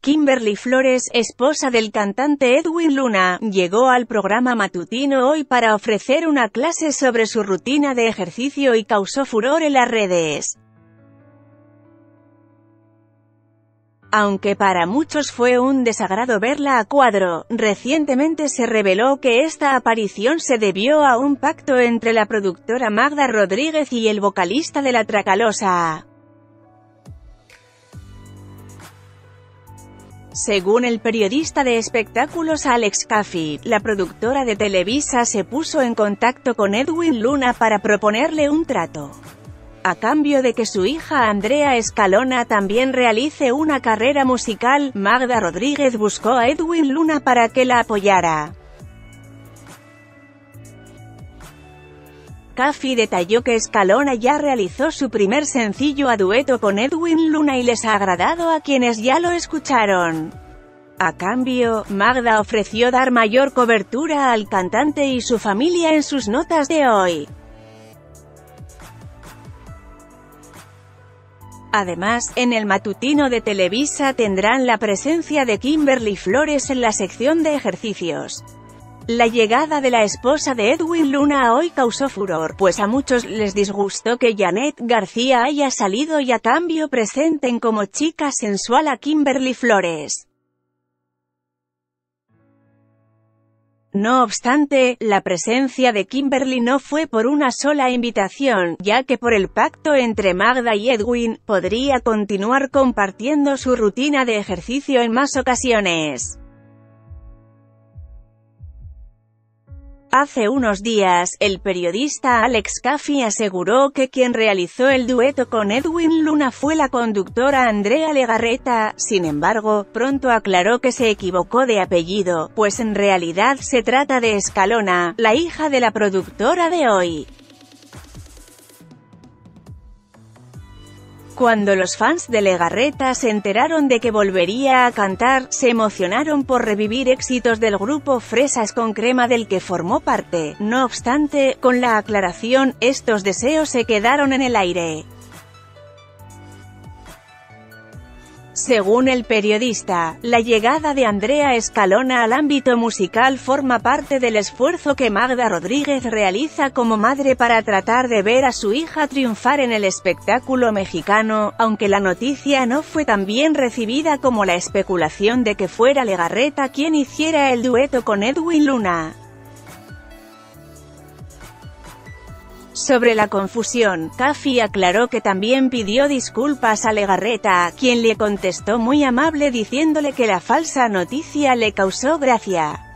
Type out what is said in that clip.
Kimberly Flores, esposa del cantante Edwin Luna, llegó al programa matutino Hoy para ofrecer una clase sobre su rutina de ejercicio y causó furor en las redes. Aunque para muchos fue un desagrado verla a cuadro, recientemente se reveló que esta aparición se debió a un pacto entre la productora Magda Rodríguez y el vocalista de La Tracalosa. Según el periodista de espectáculos Alex Caffi, la productora de Televisa se puso en contacto con Edwin Luna para proponerle un trato. A cambio de que su hija Andrea Escalona también realice una carrera musical, Magda Rodríguez buscó a Edwin Luna para que la apoyara. Caffi detalló que Escalona ya realizó su primer sencillo a dueto con Edwin Luna y les ha agradado a quienes ya lo escucharon. A cambio, Magda ofreció dar mayor cobertura al cantante y su familia en sus notas de hoy. Además, en el matutino de Televisa tendrán la presencia de Kimberly Flores en la sección de ejercicios. La llegada de la esposa de Edwin Luna hoy causó furor, pues a muchos les disgustó que Janet García haya salido y a cambio presenten como chica sensual a Kimberly Flores. No obstante, la presencia de Kimberly no fue por una sola invitación, ya que por el pacto entre Magda y Edwin, podría continuar compartiendo su rutina de ejercicio en más ocasiones. Hace unos días, el periodista Alex Caffi aseguró que quien realizó el dueto con Edwin Luna fue la conductora Andrea Legarreta. Sin embargo, pronto aclaró que se equivocó de apellido, pues en realidad se trata de Escalona, la hija de la productora de hoy. Cuando los fans de Legarreta se enteraron de que volvería a cantar, se emocionaron por revivir éxitos del grupo Fresas con Crema del que formó parte. No obstante, con la aclaración, estos deseos se quedaron en el aire. Según el periodista, la llegada de Andrea Escalona al ámbito musical forma parte del esfuerzo que Magda Rodríguez realiza como madre para tratar de ver a su hija triunfar en el espectáculo mexicano, aunque la noticia no fue tan bien recibida como la especulación de que fuera Legarreta quien hiciera el dueto con Edwin Luna. Sobre la confusión, Caffi aclaró que también pidió disculpas a Legarreta, quien le contestó muy amable diciéndole que la falsa noticia le causó gracia.